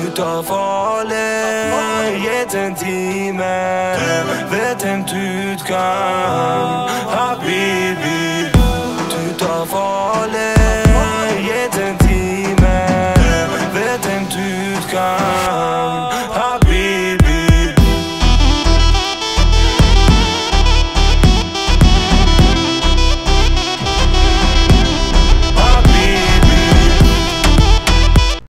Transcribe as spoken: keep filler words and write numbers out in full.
tar farlig jeden time. Vet hendt utgang, habibi. Du tar farlig jeden time. Vet hendt utgang.